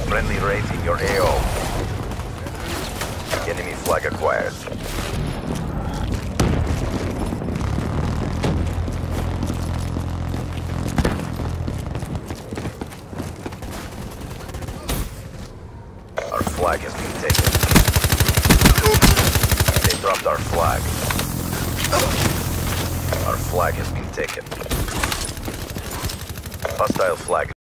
Friendly raising your AO. Enemy flag acquired. Our flag has been taken. They dropped our flag. Our flag has been taken. Hostile flag.